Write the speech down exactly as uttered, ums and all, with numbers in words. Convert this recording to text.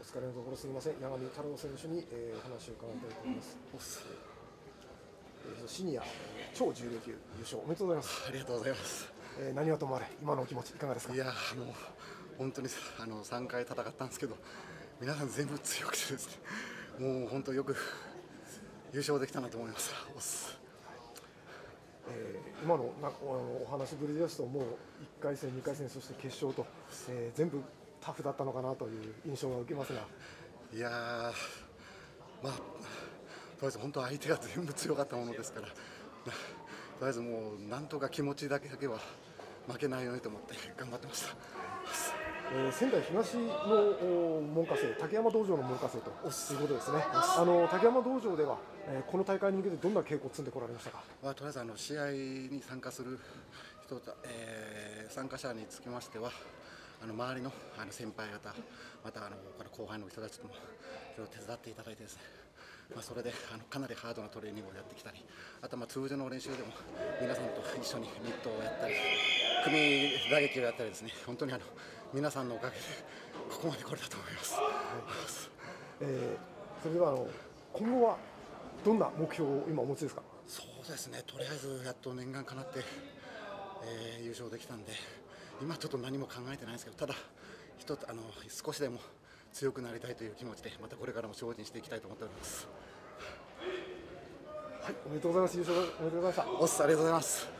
疲れのところすみません、八神太郎選手に、えー、お話を伺いたいと思います。えー、シニア、えー、超重量級優勝おめでとうございます。 ありがとうございます。 えー、何はともあれ、今のお気持ちいかがですか？ いやもう本当にあのさんかい戦ったんですけど、皆さん全部強くてですね、もう本当よく優勝できたなと思います。 えー、今のなお話ぶりですと、もういっかい戦、にかい戦、そして決勝と、えー、全部タフだったのかなという印象が受けますが。 いやー、まあ、とりあえず本当、相手が全部強かったものですから、とりあえずもう、なんとか気持ちだけだけは負けないようにと思って頑張ってました。 えー、仙台東の門下生、竹山道場の門下生ということですね。あの竹山道場では、えー、この大会に向けてどんな稽古を積んでこられましたか？ まあ、とりあえずあの試合に参加する人、えー、参加者につきましては、あの周りのあの先輩方、またあのこの後輩の人たちとも手伝っていただいてですね、まあ、それであのかなりハードなトレーニングをやってきたり、あとまあ通常の練習でも皆さんと一緒にミットをやったり、組打撃をやったりですね、本当にあの皆さんのおかげでここまで来れたと思います。はい、 えー、それではあの今後はどんな目標を今お持ちですか？ そうですね、とりあえずやっと念願かなって、えー、優勝できたんで、今ちょっと何も考えてないんですけど、ただ一つあの少しでも強くなりたいという気持ちで、またこれからも精進していきたいと思っております。 はい、おめでとうございます。優勝おめでとうございました。 おっす、ありがとうございます。